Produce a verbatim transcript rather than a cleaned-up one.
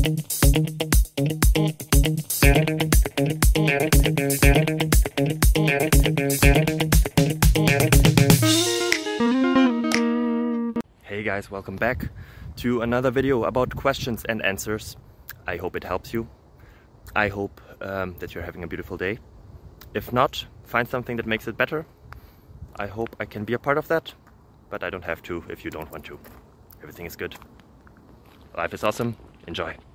Hey guys, welcome back to another video about questions and answers. I hope it helps you. I hope um, that you're having a beautiful day. If not, find something that makes it better. I hope I can be a part of that, but I don't have to if you don't want to. Everything is good. Life is awesome. Enjoy.